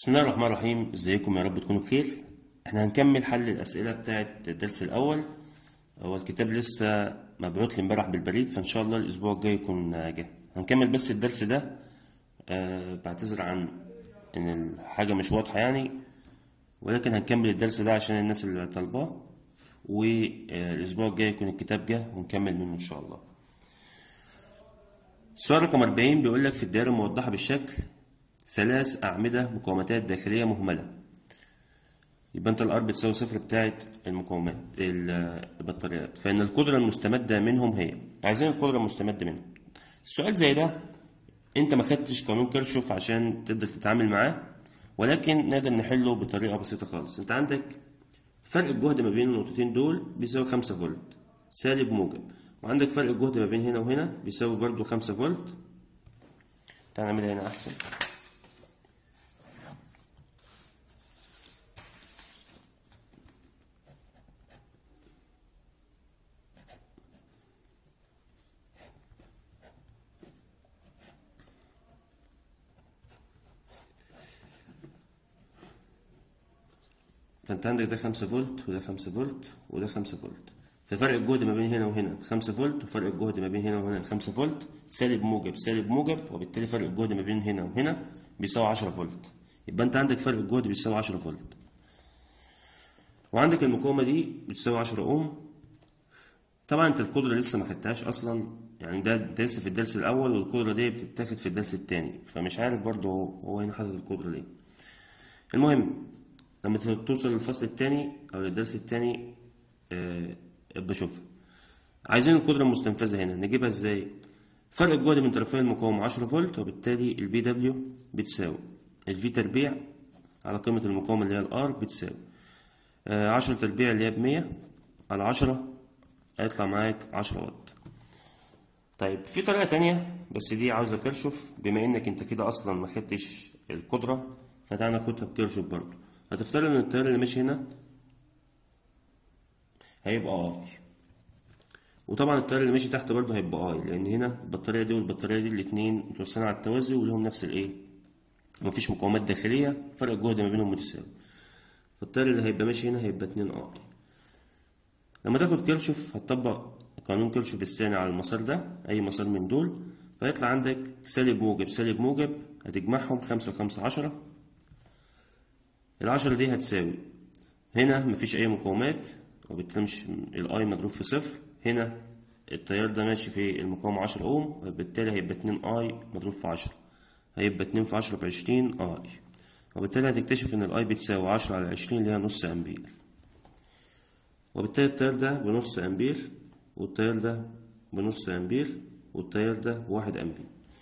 بسم الله الرحمن الرحيم. ازيكم؟ يا رب تكونوا بخير. احنا هنكمل حل الاسئله بتاعه الدرس الاول. هو الكتاب لسه مبعوت لي امبارح بالبريد، فان شاء الله الاسبوع الجاي يكون جه. هنكمل بس الدرس ده. بعتذر عن ان الحاجه مش واضحه يعني، ولكن هنكمل الدرس ده عشان الناس اللي طالباه، والاسبوع الجاي يكون الكتاب جه ونكمل منه ان شاء الله. السؤال رقم 40 بيقول لك: في الدائره الموضحه بالشكل 3 أعمدة مقاومتات داخلية مهملة. يبقى انت الار بتساوي صفر بتاعت المقاومات البطاريات، فإن القدرة المستمدة منهم هي. عايزين القدرة المستمدة منهم. السؤال زي ده انت ما خدتش قانون كيرشوف عشان تقدر تتعامل معاه، ولكن نقدر نحله بطريقة بسيطة خالص. انت عندك فرق الجهد ما بين النقطتين دول بيساوي 5 فولت سالب موجب، وعندك فرق الجهد ما بين هنا وهنا بيساوي برضو 5 فولت. تعال نعملها هنا أحسن. فانت عندك ده 5 فولت وده 5 فولت وده 5 فولت، ففرق الجهد ما بين هنا وهنا 5 فولت، وفرق الجهد ما بين هنا وهنا 5 فولت سالب موجب سالب موجب، وبالتالي فرق الجهد ما بين هنا وهنا بيساوي 10 فولت. يبقى انت عندك فرق الجهد بيساوي 10 فولت، وعندك المقاومة دي بتساوي 10 اوم. طبعا انت القدرة لسه ما خدتهاش اصلا، يعني ده لسه في الدرس الاول، والقدرة دي بتتاخد في الدرس الثاني، فمش عارف برضه هو هنا حاطط القدرة ليه. المهم لما توصل للفصل الثاني او للدرس الثاني ابقى شوفها. عايزين القدرة المستنفذة هنا نجيبها ازاي؟ فرق الجهد من طرفي المقاومة 10 فولت، وبالتالي البي دبليو بتساوي الفي تربيع على قيمة المقاومة اللي هي الار بتساوي 10 تربيع اللي هي ب100 على 10، هيطلع معاك 10 واط. طيب في طريقة تانية بس دي عاوزة كيرشوف، بما انك انت كده اصلا ما خدتش القدرة، فتعالى ناخدها بكيرشوف برضه. هتفترض ان التيار اللي ماشي هنا هيبقى اي، وطبعا التيار اللي ماشي تحت برضه هيبقى اي، لان هنا البطاريه دي والبطاريه دي الاتنين متوصلين على التوازي ولهم نفس الايه، مفيش مقاومات داخليه، فرق الجهد ما بينهم متساوي، فالتيار اللي هيبقى ماشي هنا هيبقى 2 اي. لما تاخد كيرشوف هتطبق قانون كيرشوف الثاني على المسار ده، اي مسار من دول، فيطلع عندك سالب موجب سالب موجب، هتجمعهم 5 و5 10. العشرة دي هتساوي هنا مفيش اي مقاومات، وبالتالي مش الاي مضروب في صفر. هنا التيار ده ماشي في المقاومة 10 اوم، وبالتالي هيبقى 2 اي مضروب في 10، هيبقى 2 في 10 ب20 اي، وبالتالي هتكتشف ان الاي بتساوي 10 على 20 اللي هي نص امبير، وبالتالي التيار ده بنص امبير، والتيار ده بنص امبير، والتيار ده 1 امبير.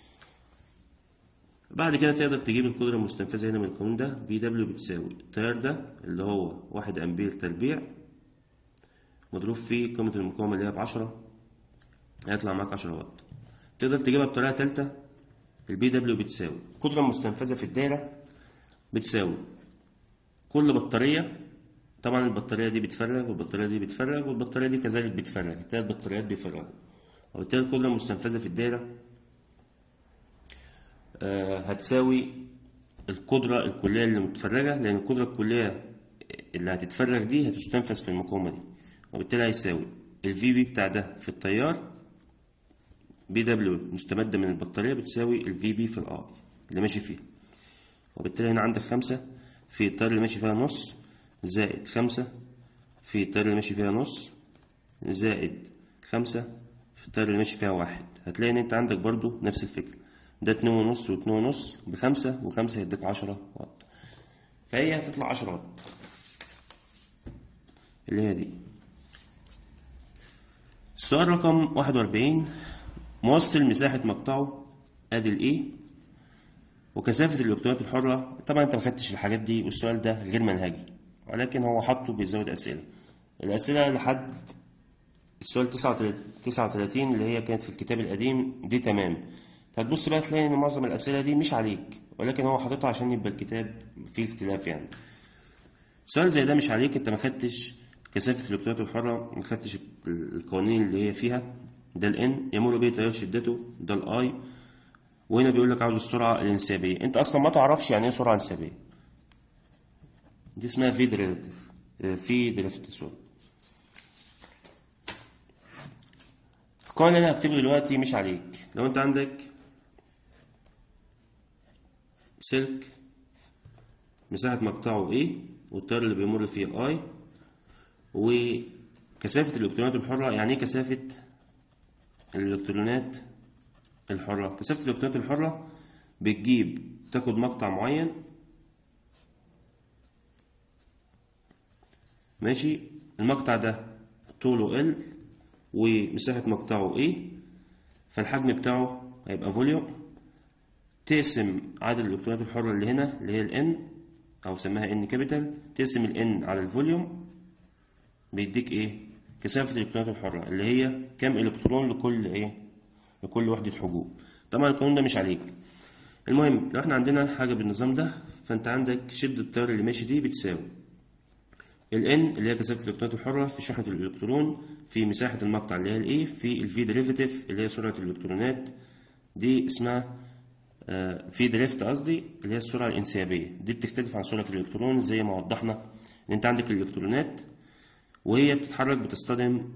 بعد كده تقدر تجيب القدرة المستنفذة هنا من القانون ده. بي دبليو بتساوي التيار ده اللي هو 1 امبير تربيع مضروب في قيمة المقاومة اللي هي ب10، هيطلع معاك 10 واط. تقدر تجيبها بطريقة تالتة. البي دبليو بتساوي القدرة المستنفذة في الدايرة بتساوي كل بطارية، طبعا البطارية دي بتفرغ والبطارية دي بتفرغ والبطارية دي كذلك بتفرغ، التلات بطاريات بيفرغوا، وبالتالي القدرة المستنفذة في الدايرة هتساوي القدرة الكلية اللي متفرغة، لأن القدرة الكلية اللي هتتفرغ دي هتستنفذ في المقاومة دي، وبالتالي هيساوي الفي بي بتاع ده في التيار بي دبليو مستمدة من البطارية بتساوي الفي بي في الار اللي ماشي فيها، وبالتالي هنا عندك 5 في التيار اللي ماشي فيها نص زائد 5 في التيار اللي ماشي فيها نص زائد 5 في التيار اللي ماشي فيها 1. هتلاقي ان انت عندك برضو نفس الفكرة، ده 2.5 و2.5 ب5 و5 هيديك 10 واط، فهي هتطلع 10 واط اللي هي دي. السؤال رقم 41: موصل مساحة مقطعه ادي الاي وكثافة الالكترونات الحرة. طبعا انت مخدتش الحاجات دي، والسؤال ده غير منهجي، ولكن هو حطه بيزود اسئلة. الاسئلة لحد السؤال 39 اللي هي كانت في الكتاب القديم دي تمام. هتبص بقى تلاقي ان معظم الاسئلة دي مش عليك، ولكن هو حاططها عشان يبقى الكتاب فيه اختلاف يعني. سؤال زي ده مش عليك، انت مخدتش كثافة الالكترونات الحرة، مخدتش القوانين اللي هي فيها. ده الان يمر به تيار شدته، ده الاي، وهنا بيقول لك عاوز السرعة الانسيابية. انت اصلا ما تعرفش يعني ايه سرعة انسيابية، دي اسمها في ديريفاتيف، في ديريفاتيف سوري. القانون اللي انا هكتبه دلوقتي مش عليك. لو انت عندك سلك مساحة مقطعه A والتيار اللي بيمر فيه I، وكثافة الإلكترونات الحرة. يعني ايه كثافة الإلكترونات الحرة؟ كثافة الإلكترونات الحرة بتجيب تاخد مقطع معين، ماشي، المقطع ده طوله L ومساحة مقطعه A، فالحجم بتاعه هيبقى فوليوم، تقسم عدد الإلكترونات الحرة اللي هنا اللي هي ال N أو سماها N كابيتال، تقسم ال N على الفوليوم بيديك إيه؟ كثافة الإلكترونات الحرة اللي هي كام إلكترون لكل إيه؟ لكل وحدة حجوب. طبعا القانون ده مش عليك. المهم لو احنا عندنا حاجة بالنظام ده، فأنت عندك شدة التيار اللي ماشي دي بتساوي ال N اللي هي كثافة الإلكترونات الحرة في شحنة الإلكترون في مساحة المقطع اللي هي ال A في ال V derivative اللي هي سرعة الإلكترونات، دي اسمها في دريفت قصدي، اللي هي السرعة الانسيابية. دي بتختلف عن سرعة الإلكترون زي ما وضحنا إن أنت عندك الإلكترونات وهي بتتحرك بتصطدم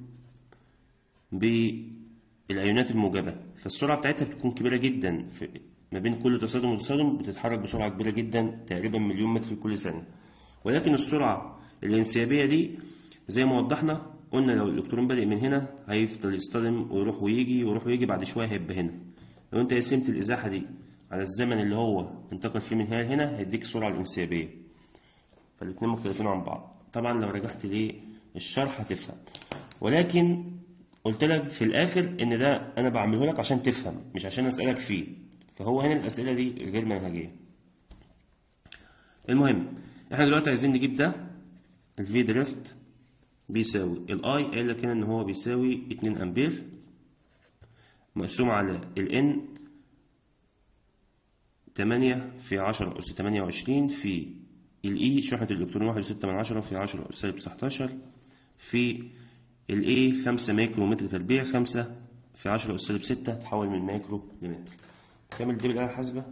بالأيونات الموجبة، فالسرعة بتاعتها بتكون كبيرة جدا، ما بين كل تصادم وتصادم بتتحرك بسرعة كبيرة جدا، تقريبا مليون متر كل ثانية. ولكن السرعة الانسيابية دي زي ما وضحنا قلنا لو الإلكترون بادئ من هنا هيفضل يصطدم ويروح ويجي ويروح ويجي، بعد شوية هيبقى هنا. لو أنت قسمت الإزاحة دي على الزمن اللي هو انتقل فيه من هنا لهنا هيديك السرعة الانسيابية، فالاتنين مختلفين عن بعض. طبعا لو رجعت للشرح هتفهم، ولكن قلت لك في الآخر إن ده أنا بعمله لك عشان تفهم مش عشان أسألك فيه، فهو هنا الأسئلة دي غير منهجية. المهم احنا دلوقتي عايزين نجيب ده الفي دريفت بيساوي الاي، قايل لك هنا ان هو بيساوي 2 امبير مقسوم على الان 8 في 10 أس 28 في الاي شحنة الالكترون 1.6 في 10 أس سالب 19 في الاي 5 مايكرو متر تربيع، 5 في 10 أس سالب 6 تحول من مايكرو لمتر. كامل دي بالآلة الحاسبة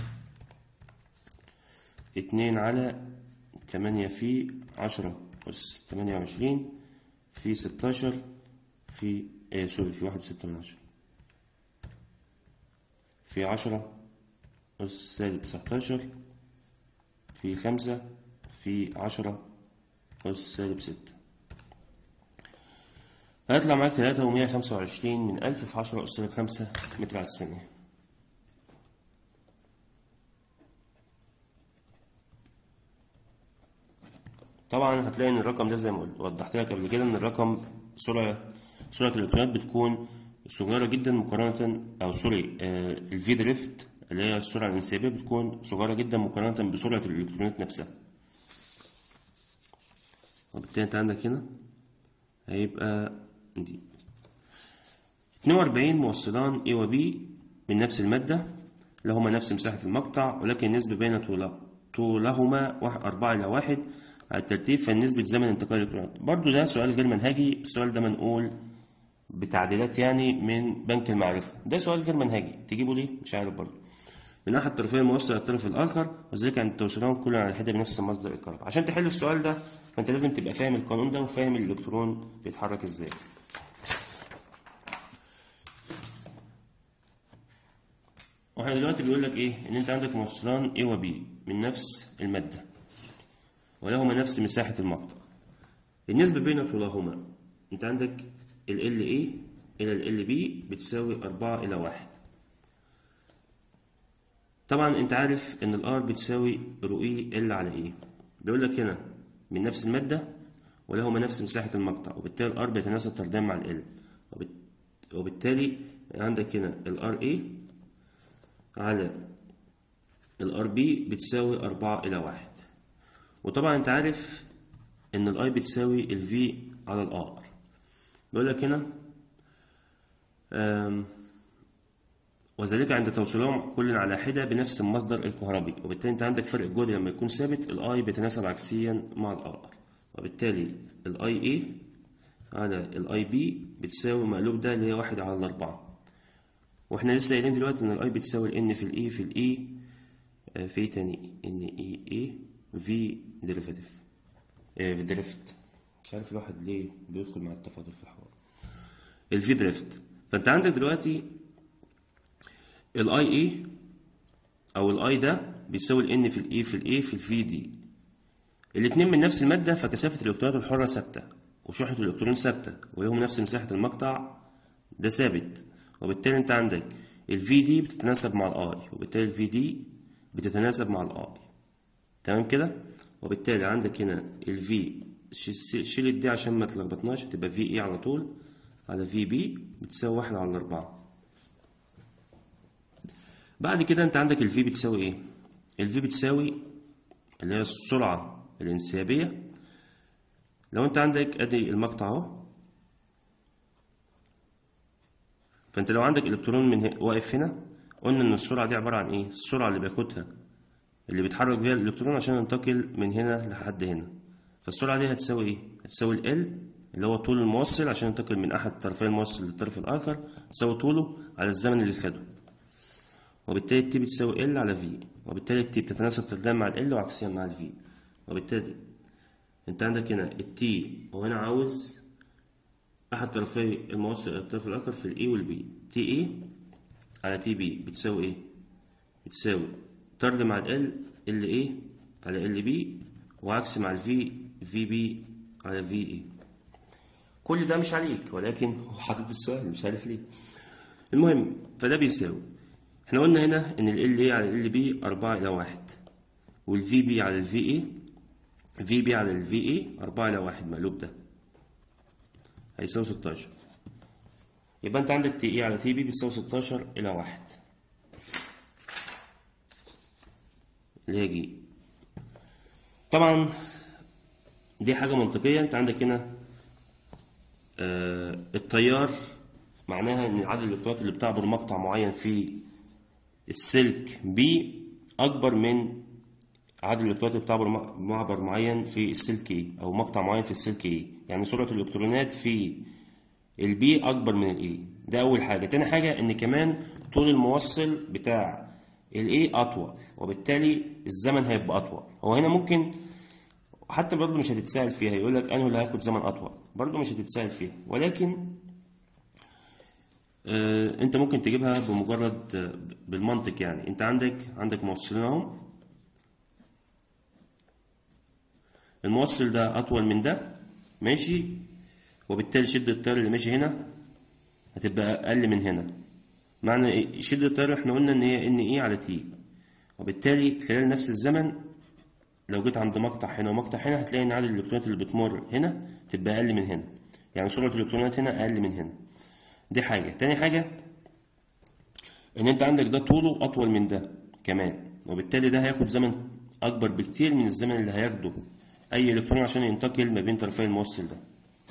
2 على 8 في 10 أس 28 في 16 في في 1.6 في 10 أس سالب 19 في 5 في 10 أس سالب 6، هيطلع معاك 325 من 1000 في 10 أس سالب 5 متر على الثانية. طبعا هتلاقي ان الرقم ده زي ما قلت وضحت لك قبل كده ان الرقم سرعة الالكترونات بتكون صغيرة جدا مقارنة او سوري الفي دريفت اللي هي السرعة الانسيابية بتكون صغيرة جدا مقارنة بسرعة الالكترونات نفسها. وبالتالي انت عندك هنا هيبقى دي 42 موصلان A و B من نفس المادة لهما نفس مساحة المقطع، ولكن النسبة بين طولهما 4:1 على الترتيب، فالنسبة زمن انتقال الإلكترونات. برضو ده سؤال غير منهجي، السؤال ده منقول بتعديلات يعني من بنك المعرفة، ده سؤال غير منهجي تجيبه ليه مش عارف. برضو من أحد الطرفين موصل الطرف الآخر وذلك عند توصيلهم كل على حدة بنفس مصدر الكهرباء. عشان تحل السؤال ده فأنت لازم تبقى فاهم القانون ده وفاهم الإلكترون بيتحرك إزاي. واحنا دلوقتي بيقول لك ايه؟ ان انت عندك موصلان A و B من نفس المادة ولهما نفس مساحة المقطع. النسبة بين طولهما انت عندك ال LA الى ال LB بتساوي 4:1. طبعا انت عارف ان الار بتساوي رو اي ال على ايه. بيقول لك هنا من نفس المادة ولهما نفس مساحة المقطع، وبالتالي الار بيتناسب طرديا مع ال وبالتالي عندك هنا الار اي على الار بي بتساوي 4:1. وطبعا انت عارف ان الاي بتساوي الفي على الار. بيقول لك هنا وذلك عند توصيلهم كل على حدة بنفس المصدر الكهربي، وبالتالي انت عندك فرق الجهد لما يكون ثابت الاي بيتناسب عكسيا مع الار، وبالتالي الاي اي على الاي بي بتساوي مقلوب ده اللي هي 1/4. واحنا لسه قايلين دلوقتي ان الاي بتساوي الان في الاي في الاي في تاني ان اي اي في ديريفاتيف. في دريفت. مش عارف الواحد ليه بيدخل مع التفاضل في الحوار. الفي دريفت. فانت عندك دلوقتي الاي اي او الاي ده بيساوي الان في الاي في الاي في الفي دي. الاتنين من نفس المادة، فكثافة الالكترونات الحرة ثابتة وشحنة الالكترون ثابتة ولهم نفس مساحة المقطع ده ثابت، وبالتالي انت عندك الفي دي بتتناسب مع الاي، وبالتالي الفي دي بتتناسب مع الاي. تمام كده؟ وبالتالي عندك هنا الفي، شيل الدي عشان ما تلخبطناش، تبقى في اي على طول على في بي بتساوي 1/4. بعد كده انت عندك الفي بتساوي ايه؟ الفي بتساوي اللي هي السرعة الانسيابية. لو انت عندك ادي المقطع اهو، فانت لو عندك الكترون من واقف هنا، قلنا ان السرعة دي عبارة عن ايه؟ السرعة اللي بياخدها اللي بيتحرك بيها الالكترون عشان ينتقل من هنا لحد هنا. فالسرعة دي هتساوي ايه؟ هتساوي ال اللي هو طول الموصل عشان ينتقل من احد طرفي الموصل للطرف الاخر، تساوي طوله على الزمن اللي خده، وبالتالي التي بتساوي ال على في، وبالتالي التي بتتناسب طرديا مع ال وعكسيا مع الفي. وبالتالي انت عندك هنا التي، وهنا عاوز احد طرفي الموصل الى الطرف الاخر في الاي والبي. تي اي على تي بي بتساوي ايه؟ بتساوي طرد مع ال ال اي على ال بي، وعكس مع الفي في بي على في اي. كل ده مش عليك، ولكن هو حاطط السؤال مش عارف ليه. المهم، فده بيساوي، احنا قلنا هنا ان ال اي على ال بي 4/1، والفي بي على الفي اي، في بي على الفي اي 4/1 مقلوب ده هيساوي 16. يبقى انت عندك تي اي على تي بي بتساوي 16/1 اللي هي جي. طبعا دي حاجة منطقية. انت عندك هنا التيار معناها ان عدد الالكترونات اللي بتعبر مقطع معين في السلك بي اكبر من عدد الالكترونات اللي بتعبر معبر معين في السلك اي، او مقطع معين في السلك اي. يعني سرعة الالكترونات في البي اكبر من الاي. ده اول حاجة. تاني حاجة ان كمان طول الموصل بتاع الاي اطول، وبالتالي الزمن هيبقى اطول. هو هنا ممكن حتى برضه مش هتتسأل فيها، يقول لك انه اللي هياخد زمن اطول، برضه مش هتتسأل فيها، ولكن انت ممكن تجيبها بمجرد بالمنطق. يعني انت عندك موصلين اهم، الموصل ده اطول من ده ماشي، وبالتالي شدة التيار اللي ماشي هنا هتبقى اقل من هنا. معنى ايه؟ شدة التيار احنا قلنا ان هي ان اي على تي، وبالتالي خلال نفس الزمن لو جيت عند مقطع هنا ومقطع هنا هتلاقي ان عدد الالكترونات اللي بتمر هنا تبقى اقل من هنا، يعني سرعة الالكترونات هنا اقل من هنا. دي حاجة. تاني حاجة ان انت عندك ده طوله اطول من ده كمان، وبالتالي ده هياخد زمن اكبر بكتير من الزمن اللي هياخده اي الكترون عشان ينتقل ما بين طرفي الموصل ده.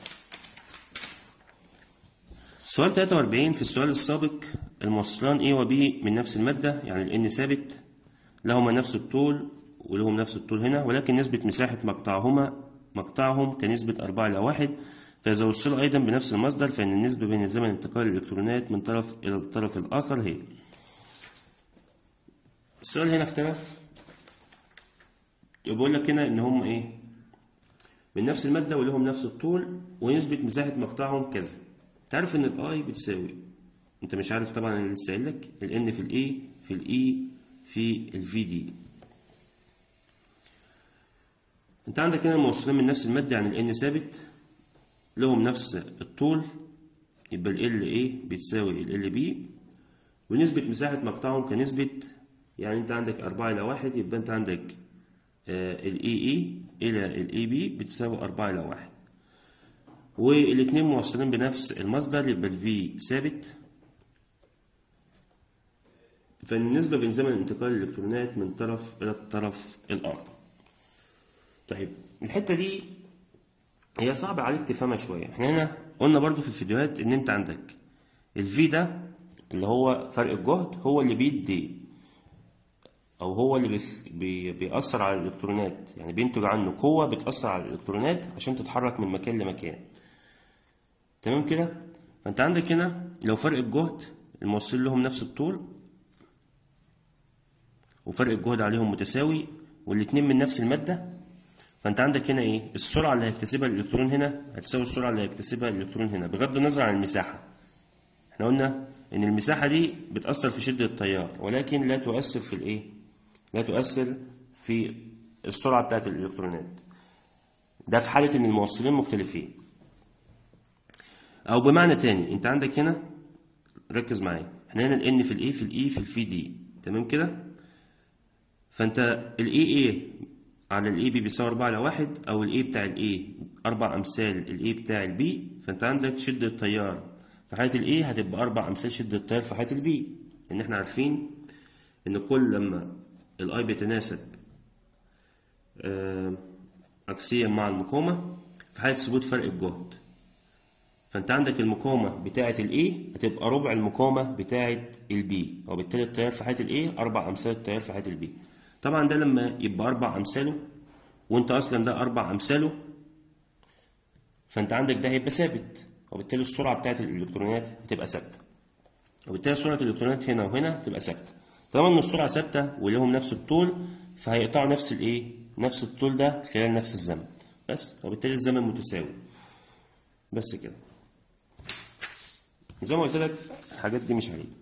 سؤال 43 في السؤال السابق، الموصلان A و B من نفس المادة، يعني ال N ثابت، لهما نفس الطول ولهم نفس الطول هنا، ولكن نسبة مساحة مقطعهم كنسبة 4/1. فإذا وصلوا أيضا بنفس المصدر فإن النسبة بين زمن انتقال الإلكترونات من طرف إلى الطرف الآخر هي. السؤال هنا اختلف، بيقول لك هنا إن هم إيه؟ من نفس المادة ولهم نفس الطول ونسبة مساحة مقطعهم كذا. تعرف إن الآي بتساوي، أنت مش عارف طبعا، أنا لسه قايل لك ال N في الإي في الإي في الفي دي. أنت عندك هنا الموصلين من نفس المادة، يعني ال N ثابت لهم نفس الطول، يبقى ال LA بتساوي ال LB، ونسبة مساحة مقطعهم كنسبة، يعني أنت عندك 4/1، يبقى أنت عندك ال EE إلى ال EB بتساوي 4/1، والاتنين موصلين بنفس المصدر، يبقى ال V ثابت. فالنسبة بين زمن انتقال الإلكترونات من طرف إلى الطرف الآخر. طيب الحتة دي هي صعب عليك تفهمها شوية. احنا هنا قلنا برضو في الفيديوهات ان انت عندك الفي ده اللي هو فرق الجهد، هو اللي بيدي او هو اللي بيأثر على الالكترونات، يعني بينتج عنه قوة بتأثر على الالكترونات عشان تتحرك من مكان لمكان. تمام كده؟ فانت عندك هنا لو فرق الجهد الموصل لهم نفس الطول وفرق الجهد عليهم متساوي والاتنين من نفس المادة، فانت عندك هنا ايه؟ السرعه اللي هيكتسبها الالكترون هنا هتساوي السرعه اللي هيكتسبها الالكترون هنا بغض النظر عن المساحه. احنا قلنا ان المساحه دي بتاثر في شده التيار ولكن لا تؤثر في الايه؟ لا تؤثر في السرعه بتاعت الالكترونات. ده في حاله ان الموصلين مختلفين. او بمعنى تاني انت عندك هنا، ركز معايا، احنا هنا الان في الاي في الاي في الفي دي، تمام كده؟ فانت الاي اي على الاي بي بيساوي 4 على 1، او الاي بتاع الاي 4 امثال الاي بتاع البي. فانت عندك شده التيار في حاله الاي هتبقى 4 امثال شده التيار في حاله البي، لان احنا عارفين ان كل لما الاي بيتناسب عكسيا مع المقاومه في حاله ثبوت فرق الجهد. فانت عندك المقاومه بتاعه الاي هتبقى ربع المقاومه بتاعه البي، وبالتالي التيار في حاله الاي 4 امثال التيار في حاله البي. طبعا ده لما يبقى 4 امثاله وانت اصلا ده 4 امثاله، فانت عندك ده هيبقى ثابت، وبالتالي السرعه بتاعه الالكترونات هتبقى ثابته، وبالتالي سرعه الالكترونات هنا وهنا هتبقى ثابته. طالما ان السرعه ثابته ولهم نفس الطول فهيقطعوا نفس الايه؟ نفس الطول ده خلال نفس الزمن بس، وبالتالي الزمن متساوي. بس كده. زي ما قلت لك الحاجات دي مش عليك.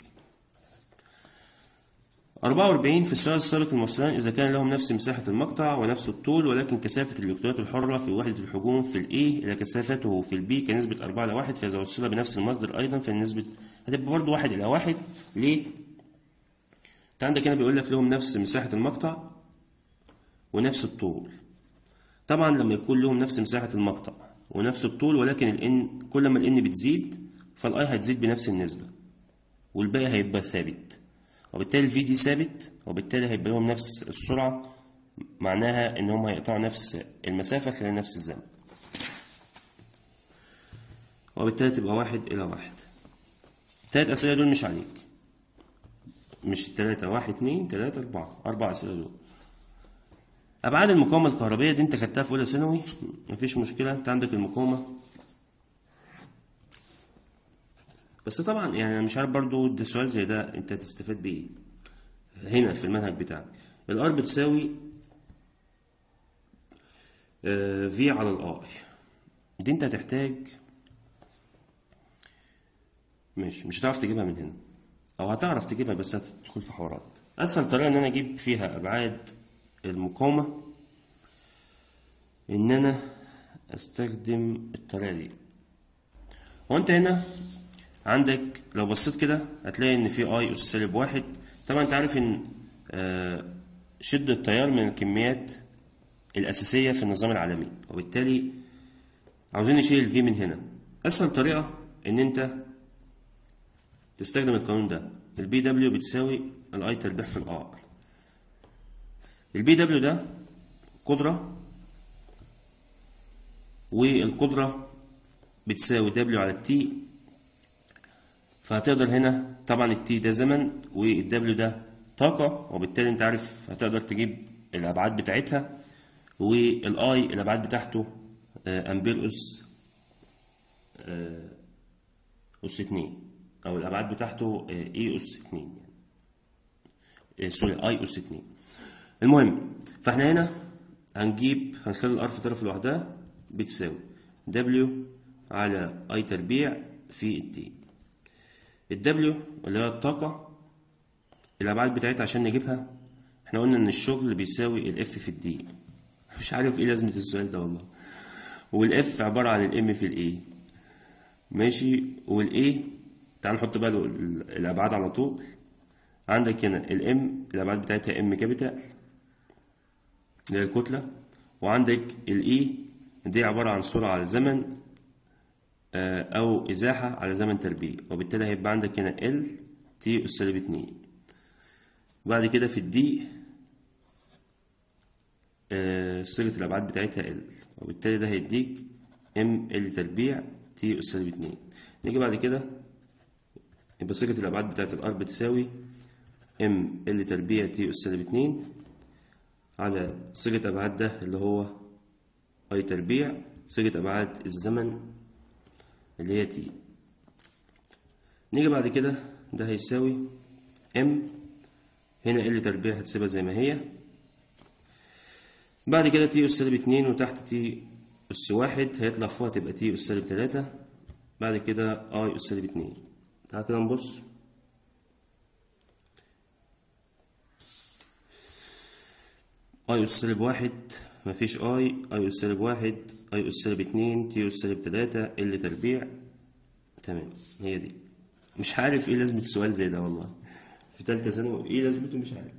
44 في السؤال السابق الموصلان إذا كان لهم نفس مساحة المقطع ونفس الطول ولكن كثافة الإلكترونات الحرة في وحدة الحجوم في الA إلى كثافته في الB كنسبة 4 إلى 1، فإذا وصل بنفس المصدر أيضا فالنسبة هتبقى برضه 1 إلى 1. ليه؟ أنت عندك هنا بيقول لك لهم نفس مساحة المقطع ونفس الطول. طبعا لما يكون لهم نفس مساحة المقطع ونفس الطول ولكن الN كل ما الN بتزيد فالI هتزيد بنفس النسبة والباقي هيبقى ثابت، وبالتالي الفي دي ثابت، وبالتالي هيبقى لهم نفس السرعة، معناها ان هم هيقطعوا نفس المسافة خلال نفس الزمن، وبالتالي تبقى 1 إلى 1. التلات أسئلة دول مش عليك، مش التلاتة، 1 2 3 4، 4 أسئلة دول. أبعاد المقاومة الكهربية دي أنت خدتها في أولى ثانوي، مفيش مشكلة. أنت عندك المقاومة، بس طبعا يعني أنا مش عارف برضو ده سؤال زي ده أنت هتستفاد بإيه هنا في المنهج بتاعك. الار بتساوي في على الاي، دي انت هتحتاج مش هتعرف تجيبها من هنا، او هتعرف تجيبها بس هتدخل في حوارات. اسهل طريقه ان انا اجيب فيها ابعاد المقاومه ان انا استخدم الطريقه دي. وانت هنا عندك لو بصيت كده هتلاقي ان في اي اس سالب 1. طبعا انت عارف ان شده التيار من الكميات الاساسيه في النظام العالمي، وبالتالي عاوزين نشيل الفي من هنا. اسهل طريقه ان انت تستخدم القانون ده، البي دبليو بتساوي الاي تربيع في الار. البي دبليو ده قدره، والقدره بتساوي دبليو على التي، فهتقدر هنا طبعا التي ده زمن والدبليو ده طاقه، وبالتالي انت عارف هتقدر تجيب الابعاد بتاعتها، والاي الابعاد بتاعته امبير اس 2، او الابعاد بتاعته اي اس 2 يعني سوري اي اس 2. المهم فاحنا هنا هنخلي الار في طرف لوحدها بتساوي دبليو على اي تربيع في التي. الدبليو اللي هي الطاقه الابعاد بتاعتها عشان نجيبها احنا قلنا ان الشغل بيساوي الاف في الدي، مش عارف ايه لازمه السؤال ده والله. والاف عباره عن الام في الاي، ماشي. والاي تعال نحط بقى الابعاد على طول. عندك هنا الام الابعاد بتاعتها ام كابيتال اللي هي الكتله، وعندك الاي دي عباره عن سرعه على زمن او ازاحه على زمن تربيع، وبالتالي هيبقى عندك هنا ال تي اس سالب 2. بعد كده في الدي صيغه الابعاد بتاعتها ال، وبالتالي ده هيديك ام ال تربيع تي اس سالب 2. نيجي بعد كده يبقى صيغه الابعاد بتاعت الار بتساوي ام ال تربيع تي اس سالب 2 على صيغه ابعاد ده اللي هو اي تربيع صيغه ابعاد الزمن اللي هي تي. نيجي بعد كده ده هيساوي ام هنا ال تربيع هتسيبها زي ما هي بعد كده تي أس سالب 2 وتحت تي أس 1 هيطلع فوق تبقى تي أس سالب 3. بعد كده أي أس سالب 2. تعالى كده نبص. أي أس سالب 1 مفيش أي أس سالب 1 أي أس سالب 2 تي أس سالب 3 ال تربيع. تمام، هي دي. مش عارف ايه لازمة السؤال زي ده والله، في تالتة ثانوي ايه لازمته مش عارف.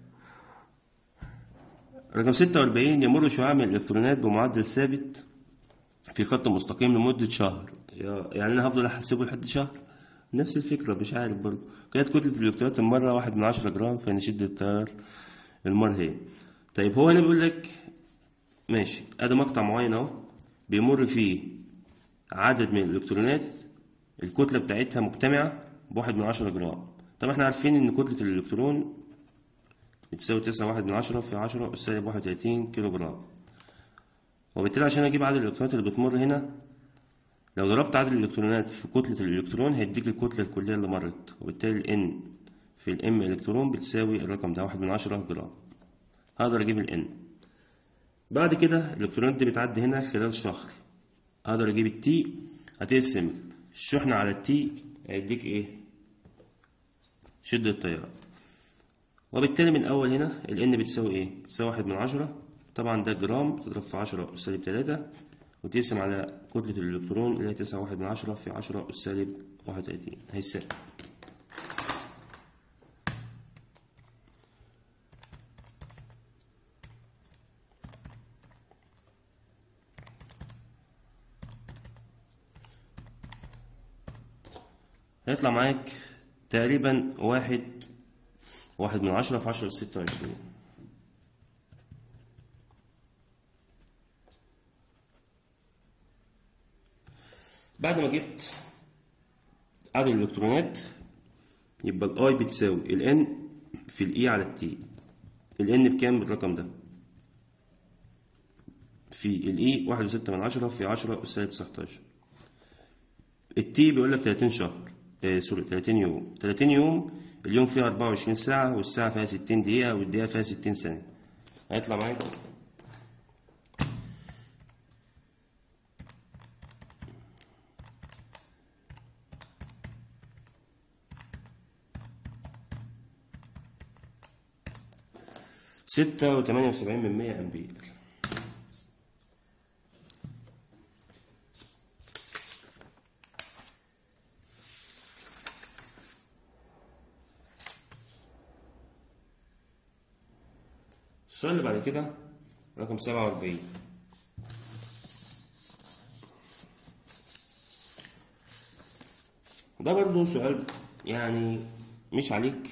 رقم 46 يمر شعاع من الإلكترونات بمعدل ثابت في خط مستقيم لمدة شهر. يعني أنا هفضل أحسبه لحد شهر؟ نفس الفكرة، مش عارف برضه. كانت كتلة الإلكترونات المرة 1/10 جرام، فإن شدة التيار المر هي. طيب هو هنا بيقول لك ماشي، أدي مقطع معين أهو بيمر فيه عدد من الإلكترونات الكتلة بتاعتها مجتمعة ب1/10 جرام. طب احنا عارفين إن كتلة الإلكترون بتساوي 9.1 في 10 سالب 31 كيلو جرام. وبالتالي عشان أجيب عدد الإلكترونات اللي بتمر هنا، لو ضربت عدد الإلكترونات في كتلة الإلكترون هيديك الكتلة الكلية اللي مرت، وبالتالي ال N في ال M إلكترون بتساوي الرقم ده 1/10 جرام. هقدر أجيب ال N. بعد كده الإلكترونات دي بتعدي هنا خلال شهر. هقدر أجيب ال T. هتقسم الشحنة على ال T هيديك إيه؟ شدة التيار. وبالتالي من أول هنا ال N بتساوي إيه؟ بتساوي 1/10. طبعا ده جرام تضرب في 10 سالب 3 وتقسم على كتلة الإلكترون اللي هي 9.1 في 10 سالب 31 هيساوي. هيطلع معاك تقريبا 1/10 في 10 26. بعد ما جبت عدد الإلكترونات يبقى الآي بتساوي ال N في ال E على ال T. ال N بكام بالرقم ده؟ في ال E 1.6 في 10 سالب 19. ال T بيقول لك 30 شهر، سوري 30 يوم. 30 يوم اليوم فيها 24 ساعة والساعة فيها 60 دقيقة والدقيقة فيها 60 ثانية. هيطلع معاك 6.78 أمبير. السؤال اللي بعد كده رقم 47. ده برضه سؤال يعني مش عليك،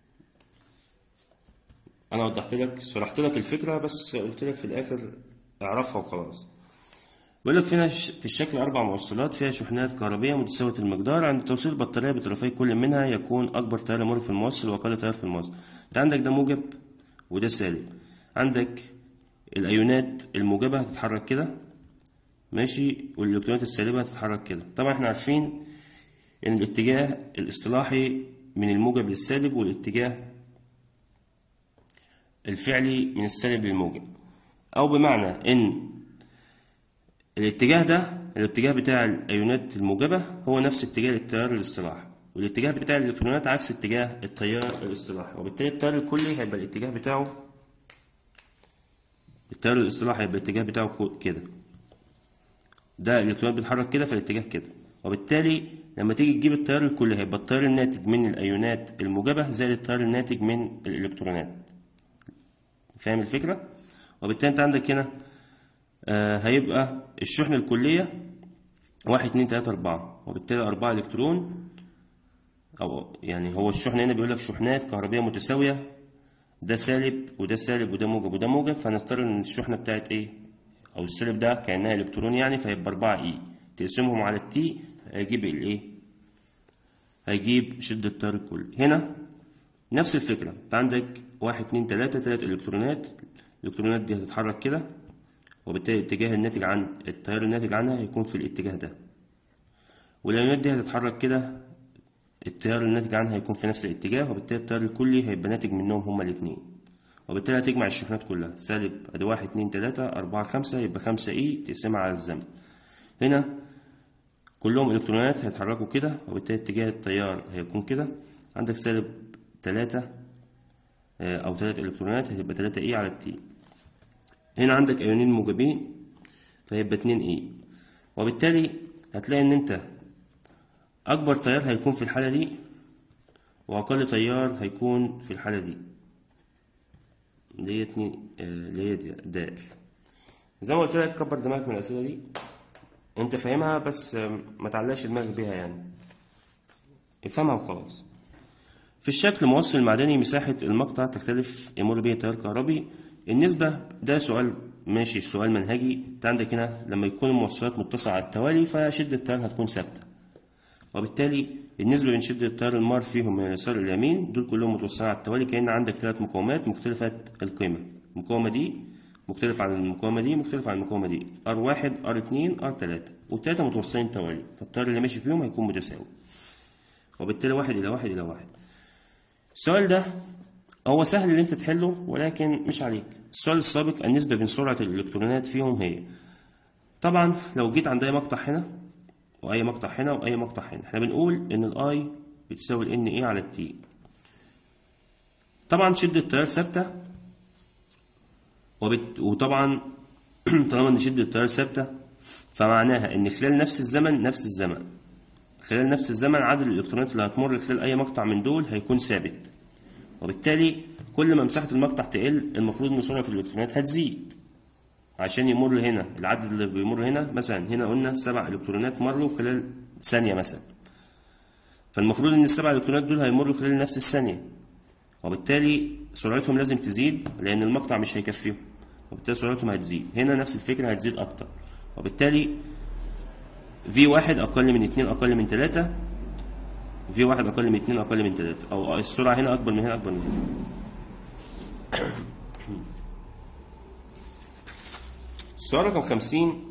انا وضحت لك شرحت لك الفكرة بس قلت لك في الاخر اعرفها وخلاص. بيقول لك فينا في الشكل 4 موصلات فيها شحنات كهربية متساوية المقدار. عند توصيل بطارية بطرفي كل منها يكون أكبر تيار يمر في الموصل وأقل تيار في الموصل. أنت عندك ده موجب وده سالب. عندك الأيونات الموجبة هتتحرك كده ماشي، والإلكترونات السالبة هتتحرك كده. طبعا احنا عارفين إن الاتجاه الاصطلاحي من الموجب للسالب، والاتجاه الفعلي من السالب للموجب، أو بمعنى إن الاتجاه ده الاتجاه بتاع الايونات الموجبه هو نفس اتجاه التيار الاصطلاحي، والاتجاه بتاع الالكترونات عكس اتجاه التيار الاصطلاحي. وبالتالي التيار الكلي هيبقى الاتجاه بتاعه، التيار الاصطلاحي هيبقى الاتجاه بتاعه كده. ده الالكترونات بتتحرك كده فالاتجاه كده. وبالتالي لما تيجي تجيب التيار الكلي هيبقى التيار الناتج من الايونات الموجبه زائد التيار الناتج من الالكترونات. فاهم الفكره؟ وبالتالي انت عندك هنا هيبقى الشحنة الكلية 1 2 3 4، وبالتالي 4 إلكترون. أو يعني هو الشحنة هنا بيقولك شحنات كهربية متساوية، ده سالب وده سالب وده موجب وده موجب، فهنفترض إن الشحنة بتاعت إيه أو السالب ده كأنها إلكترون يعني، فيبقى 4 إي تقسمهم على التي هيجيب الإيه؟ هيجيب شدة التيار الكلي. هنا نفس الفكرة، أنت عندك 1 2 3 3 إلكترونات. الإلكترونات دي هتتحرك كده، وبالتالي الاتجاه الناتج عن التيار الناتج عنها هيكون في الاتجاه ده. والأيونات دي هتتحرك كده، التيار الناتج عنها هيكون في نفس الاتجاه، وبالتالي التيار الكلي هيبقى ناتج منهم هما الاتنين. وبالتالي هتجمع الشحنات كلها، سالب ادي 1 2 3 4 5، يبقى 5 اي تقسمها على الزمن. هنا كلهم الكترونات هيتحركوا كده، وبالتالي اتجاه التيار هيكون كده. عندك سالب 3 او 3 الكترونات، هتبقى 3 اي على التي. هنا عندك ايونين موجبين، فيبقى 2 اي. وبالتالي هتلاقي ان انت اكبر تيار هيكون في الحالة دي، واقل تيار هيكون في الحالة دي، اللي هي 2 اللي هي د. زي ما قلت لك كبر دماغك من الاسئله دي، انت فاهمها بس ما تعلقش دماغك بيها، يعني افهمها وخلاص. في الشكل موصل معدني مساحة المقطع تختلف يمر به تيار كهربي. النسبة ده سؤال ماشي، سؤال منهجي. انت عندك هنا لما يكون الموصلات متصلة على التوالي فشدة التيار هتكون ثابتة، وبالتالي النسبة بين شدة التيار المار فيهم من اليسار إلى اليمين دول كلهم متوصلين على التوالي، كأن عندك 3 مقاومات مختلفة القيمة. المقاومة دي مختلفة عن المقاومة دي، مختلفة عن المقاومة دي، R1 R2 R3، والتلاتة متوصلين توالي، فالتيار اللي ماشي فيهم هيكون متساوي، وبالتالي 1 إلى 1 إلى 1. السؤال ده هو سهل اللي انت تحله، ولكن مش عليك. السؤال السابق النسبة بين سرعة الإلكترونات فيهم هي. طبعا لو جيت عند أي مقطع هنا وأي مقطع هنا وأي مقطع هنا، احنا بنقول إن الآي بتساوي ال NA على التي. طبعا شدة التيار ثابتة، وطبعا طالما إن شدة التيار ثابتة فمعناها إن خلال نفس الزمن عدد الإلكترونات اللي هتمر خلال أي مقطع من دول هيكون ثابت، وبالتالي كل ما مساحة المقطع تقل المفروض إن سرعة الإلكترونات هتزيد عشان يمر هنا العدد اللي بيمر هنا. مثلا هنا قلنا 7 إلكترونات مروا خلال ثانية مثلا، فالمفروض إن ال7 إلكترونات دول هيمروا خلال نفس الثانية، وبالتالي سرعتهم لازم تزيد لأن المقطع مش هيكفيهم، وبالتالي سرعتهم هتزيد. هنا نفس الفكرة هتزيد أكتر، وبالتالي V1 أقل من 2 أقل من 3، V1 أقل من 2 أقل من 3، أو السرعة هنا أكبر من هنا أكبر من هنا. السؤال رقم 50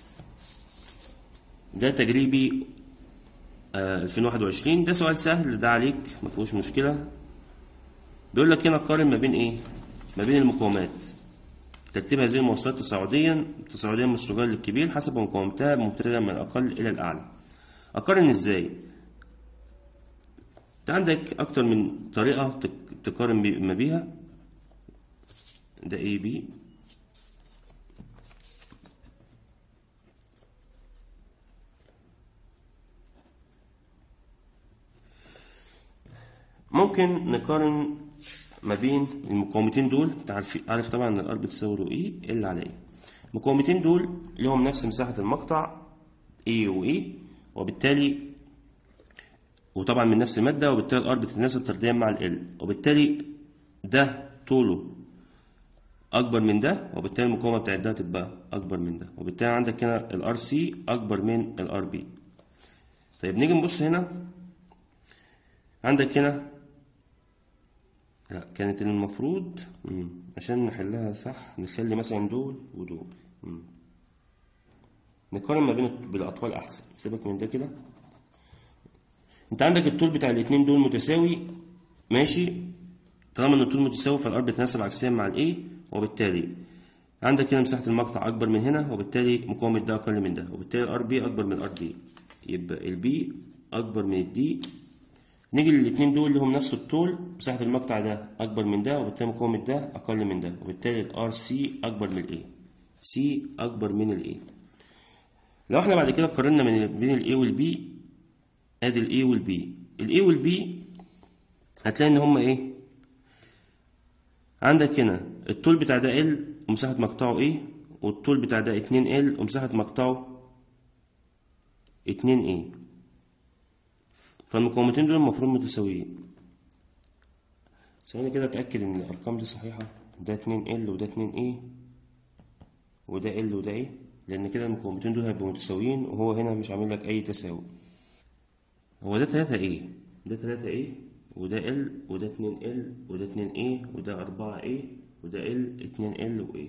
ده تجريبي 2021. ده سؤال سهل، ده عليك مفيهوش مشكلة. بيقول لك هنا قارن ما بين ايه؟ ما بين المقاومات، ترتيب هذه الموصلات تصاعديا من الصغير للكبير حسب مقاومتها مبتدئا من الأقل إلى الأعلى. أقارن ازاي؟ انت عندك أكتر من طريقة تقارن ما بيها. ده A B، ممكن نقارن ما بين المقاومتين دول. عارف طبعا ان الار بتساوي رو اي ال على اي. المقاومتين دول لهم نفس مساحة المقطع اي واي، وبالتالي وطبعا من نفس المادة، وبالتالي الار بتتناسب طرديا مع ال، وبالتالي ده طوله اكبر من ده، وبالتالي المقاومة بتاعت ده تبقى اكبر من ده، وبالتالي عندك هنا الار سي اكبر من الار بي. طيب نيجي نبص هنا، عندك هنا لا كانت المفروض عشان نحلها صح نخلي مثلا دول ودول نقارن ما بين بالاطوال احسن. سيبك من ده كده. انت عندك الطول بتاع الاتنين دول متساوي ماشي، طالما ان الطول متساوي فالار بتناسب عكسيا مع الاي، وبالتالي عندك هنا مساحة المقطع اكبر من هنا، وبالتالي مقاومة ده اقل من ده، وبالتالي الار بي اكبر من الار دي، يبقى البي اكبر من الدي. نيجي للاتنين دول اللي هم نفس الطول، مساحة المقطع ده أكبر من ده، وبالتالي مقاومة ده أقل من ده، وبالتالي الار سي أكبر من الإيه، سي أكبر من الإيه. لو احنا بعد كده قارنا بين الإيه والبي، أدي الإيه والبي، الإيه والبي هتلاقي إن هما إيه؟ عندك هنا الطول بتاع ده ال ومساحة مقطعه إيه، والطول بتاع ده 2 ال ومساحة مقطعه 2 إيه، فالمقاومتين دول المفروض متساويين. ثواني كده اتاكد ان الارقام دي صحيحه. ده 2 ال وده 2 ايه، وده ال وده ايه، لان كده المقاومتين دول هيبقوا متساويين، وهو هنا مش عامل لك اي تساوي. هو ده 3 ايه، ده 3 ايه، وده ال وده 2 ال وده 2 ايه، وده 4 ايه، وده ال 2 ال وايه.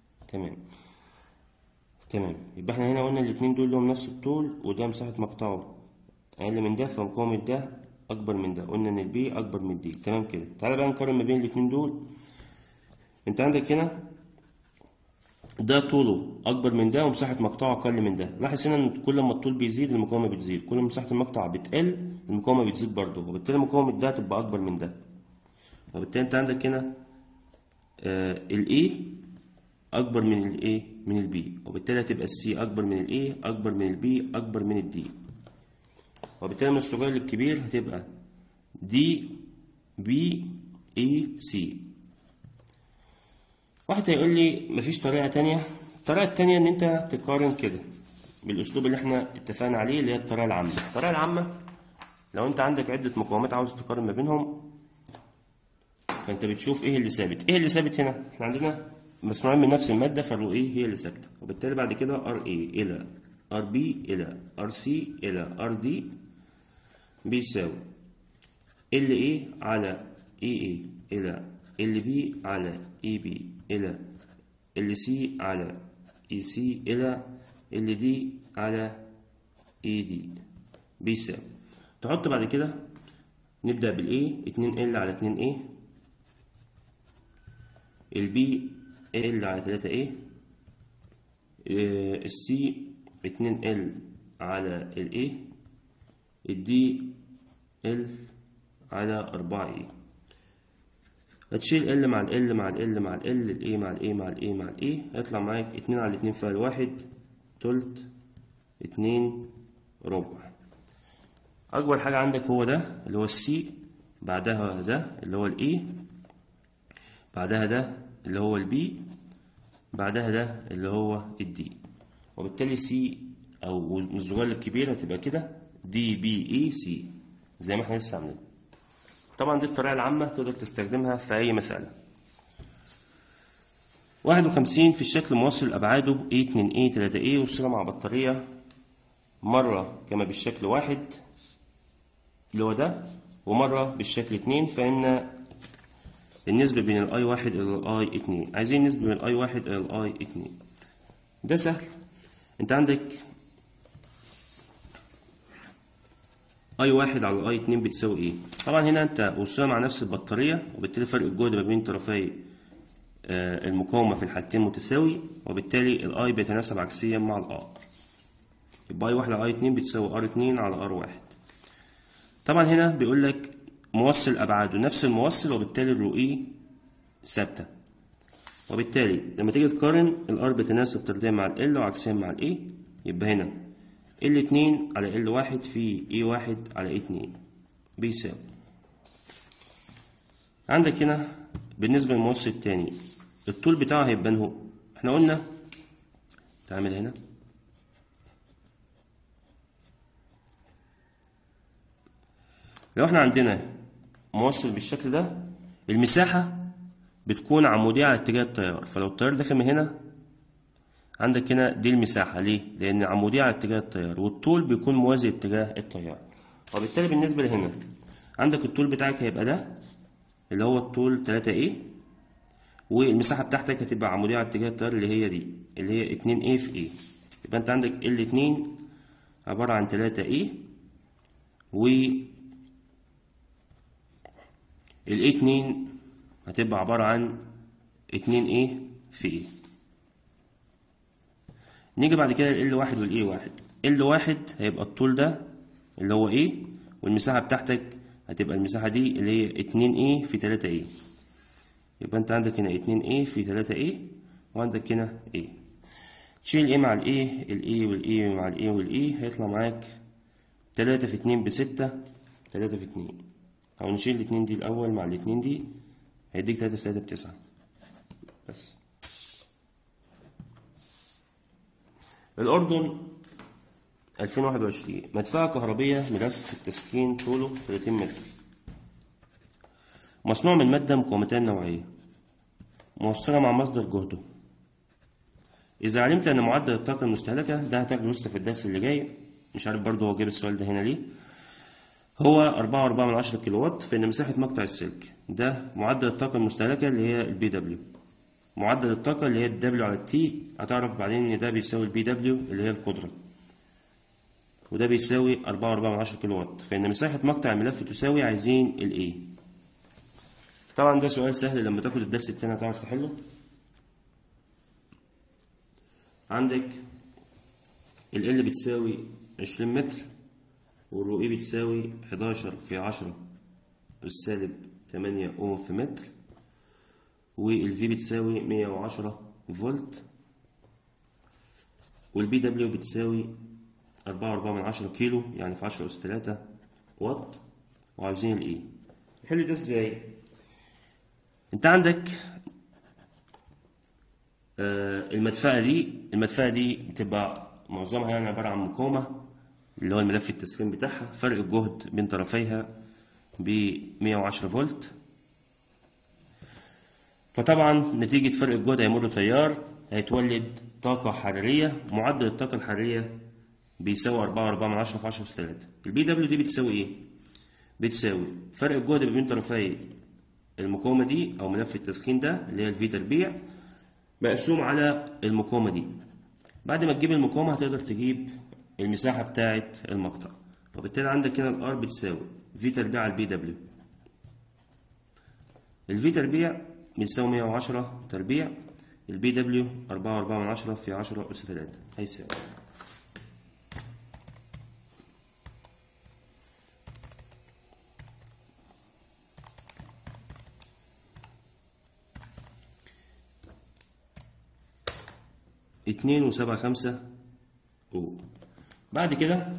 تمام. يبقى احنا هنا قلنا الاتنين دول لهم نفس الطول، وده مساحة مقطعه اقل من ده، فمقاومة ده اكبر من ده، قلنا ان البي اكبر من دي. تمام كده. تعالى بقى نقارن ما بين الاتنين دول. انت عندك هنا ده طوله اكبر من ده ومساحه مقطعه اقل من ده. لاحظ هنا ان كل ما الطول بيزيد المقاومه بتزيد، كل ما مساحه المقطع بتقل المقاومه بتزيد برضه، وبالتالي مقاومه ده تبقى اكبر من ده. وبالتالي انت عندك هنا الاي اكبر من الايه من البي، وبالتالي هتبقى السي اكبر من الايه اكبر من البي اكبر من الدي، وبالتالي من الصغير للكبير هتبقى دي بي اي سي. واحد هيقول لي مفيش طريقة تانية. الطريقة التانية ان انت تقارن كده بالاسلوب اللي احنا اتفقنا عليه اللي هي الطريقة العامة. الطريقة العامة لو انت عندك عدة مقاومات عاوز تقارن ما بينهم، فانت بتشوف ايه اللي ثابت. ايه اللي ثابت هنا؟ احنا عندنا مصنوعين من نفس المادة، فالرو ايه هي اللي ثابتة، وبالتالي بعد كده ار اي الى ار بي الى ار سي الى ار دي بيساوي ال ايه على اي اي الى ال بي على اي بي الى ال سي على اي سي الى ال دي على اي دي بيساوي. تحط بعد كده نبدأ بالاي 2 ال على 2 ايه، البي ال على 3 ايه، السي 2 ال على الايه، الدي ال على 4 ايه. هتشيل ال مع ال مع ال مع ال الايه مع الايه مع الايه مع الايه، هيطلع معاك 2 على 2 فيها الواحد تلت 2 ربع. اكبر حاجة عندك هو ده اللي هو السي، بعدها ده اللي هو الاي، بعدها ده اللي هو البي، بعدها ده اللي هو الدي، وبالتالي سي او من الصغير للكبير هتبقى كده دي بي اي سي زي ما احنا لسه عاملين. طبعا دي الطريقة العامة تقدر تستخدمها في أي مسألة. 51 في الشكل موصل أبعاده A 2 A 3 A وصلة مع بطارية مرة كما بالشكل واحد اللي هو ده، ومرة بالشكل 2، فإن النسبة بين الأي 1 إلى الأي 2. عايزين النسبة بين الأي 1 إلى الأي 2. ده سهل. أنت عندك اي 1 على اي 2 بتساوي ايه؟ طبعا هنا انت وصلة مع نفس البطارية، وبالتالي فرق الجهد ما بين طرفي المقاومة في الحالتين متساوي، وبالتالي الاي بيتناسب عكسيا مع الار. يبقى اي 1 على اي 2 بتساوي ار 2 على ار 1. طبعا هنا بيقول لك موصل ابعاده نفس الموصل، وبالتالي الرو اي ثابتة، وبالتالي لما تيجي تقارن الار بيتناسب طرديا مع ال وعكسيا مع الاي، يبقى هنا ال2 على ال1 في E1 على E2 بيساوي. عندك هنا بالنسبة للموصل التاني الطول بتاعه هيبقى انهو؟ احنا قلنا تعمل هنا لو احنا عندنا موصل بالشكل ده المساحة بتكون عمودية على اتجاه التيار، فلو التيار داخل من هنا عندك هنا دي المساحة. ليه؟ لأن عمودية على اتجاه التيار، والطول بيكون موازي اتجاه التيار، وبالتالي بالنسبة لهنا عندك الطول بتاعك هيبقى ده اللي هو الطول 3A، والمساحة بتاعتك هتبقى عمودية على اتجاه التيار اللي هي دي اللي هي 2A في A. يبقى أنت عندك L2 عبارة عن 3A، و A2 هتبقى عبارة عن 2A في A. نيجي بعد كده ال L1 وال A1. L1 هيبقى الطول ده اللي هو A، والمساحة بتاعتك هتبقى المساحة دي اللي هي 2A في 3A. يبقى انت عندك هنا 2A في 3A، وعندك هنا A. تشيل A مع ال A، ال A وال A مع ال A وال A هيطلع معاك 3 في 2 ب6، 3 في 2، أو نشيل الاتنين دي الأول مع الاتنين دي هيديك 3 في 3 ب9 بس. الأردن 2021 مدفعة كهربية ملف التسخين طوله 30 متر، مصنوع من مادة مقاومتان نوعية، موصلة مع مصدر جهده. إذا علمت أن معدل الطاقة المستهلكة، ده هتاخده لسه في الدرس اللي جاي، مش عارف برضه هو جايب السؤال ده هنا ليه، هو 4.4 كيلو وات، فإن مساحة مقطع السلك ده معدل الطاقة المستهلكة اللي هي البي دبليو. معدل الطاقة اللي هي الدبليو على التي، هتعرف بعدين إن ده بيساوي البي دبليو اللي هي القدرة، وده بيساوي 4.4 كيلو وات، فإن مساحة مقطع الملف تساوي عايزين ال A. طبعا ده سؤال سهل، لما تاخد الدرس التاني هتعرف تحله. عندك ال بتساوي 20 متر، والرو اي بتساوي 11 في 10 السالب 8 اوم في متر، والفي بتساوي 110 فولت، والبي دبليو بتساوي 4.4 كيلو، يعني في 10 أس 3 واط، وعاوزين الاي. حلو ده ازاي؟ انت عندك المدفعة دي بتبقى معظمها يعني عبارة عن مقاومة، اللي هو الملف التسخين بتاعها. فرق الجهد بين طرفيها ب 110 فولت. فطبعا نتيجة فرق الجهد هيمر تيار، هيتولد طاقة حرارية. معدل الطاقة الحرارية بيساوي 4.4 في 10 أس 3. البي دبليو دي بتساوي ايه؟ بتساوي فرق الجهد بين طرفي المقاومة دي أو ملف التسخين ده اللي هي الفي تربيع، مقسوم على المقاومة دي. بعد ما تجيب المقاومة هتقدر تجيب المساحة بتاعة المقطع، وبالتالي عندك هنا الار بتساوي في تربيع على البي دبليو. الفي تربيع بتساوي 110 تربيع، البي دبليو 4.4 في 10 أس 3 هيساوي 2.75 أوم. بعد كده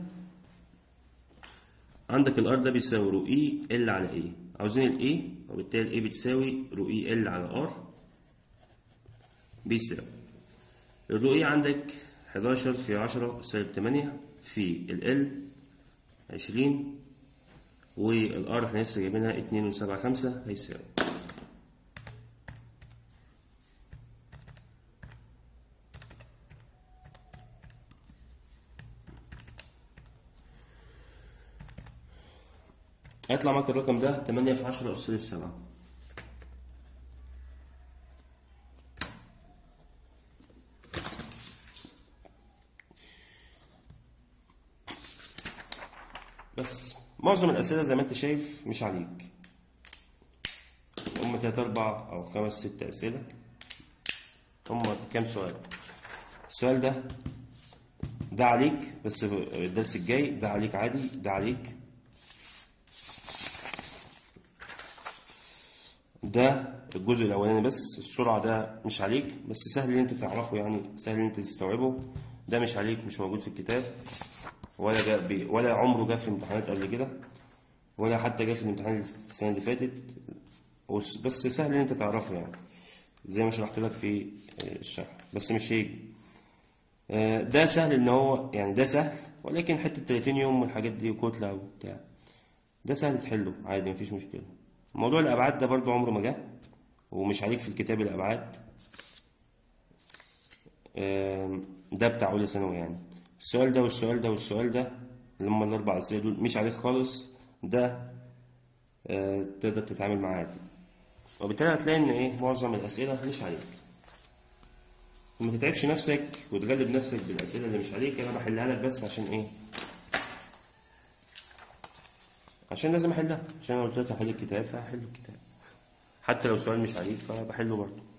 عندك الار ده بيساوي رو اي ال على اي، عاوزين الاي، وبالتالي الاي بتساوي رو اي ال على ار بيساوي الرو اي عندك 11 في 10 سالب 8 في ال 20، والار احنا لسه جايبينها 2.75 هيساوي هيطلع معاك الرقم ده 8 في 10 أس سالب 7. بس معظم الأسئلة زي ما أنت شايف مش عليك، هم 3 4 أو 5 6 أسئلة. هم كام سؤال؟ السؤال ده عليك، بس الدرس الجاي ده عليك عادي، ده عليك. ده الجزء الأولاني بس، السرعة ده مش عليك، بس سهل إن أنت تعرفه، يعني سهل إن أنت تستوعبه. ده مش عليك، مش موجود في الكتاب، ولا جاء ولا عمره جه في امتحانات قبل كده، ولا حتى جه في الامتحان السنة اللي فاتت. بس سهل إن أنت تعرفه، يعني زي ما شرحت لك في الشرح، بس مش هيجي. ده سهل إن هو يعني ده سهل، ولكن حتة 30 يوم والحاجات دي وكتلة وبتاع، ده سهل تحله عادي مفيش مشكلة. موضوع الأبعاد ده برضو عمره ما جه، ومش عليك في الكتاب الأبعاد. ده بتاع أولى ثانوي يعني. السؤال ده والسؤال ده والسؤال ده اللي هم الأربع أسئلة دول مش عليك خالص، ده تقدر تتعامل معاه عادي. وبالتالي هتلاقي إن إيه معظم الأسئلة مش عليك. ما تتعبش نفسك وتغلب نفسك بالأسئلة اللي مش عليك، أنا بحلها لك بس عشان إيه؟ عشان لازم أحلها، عشان أنا قلت لك هحل الكتاب فهحل الكتاب، حتى لو سؤال مش عليك فبحله برضه.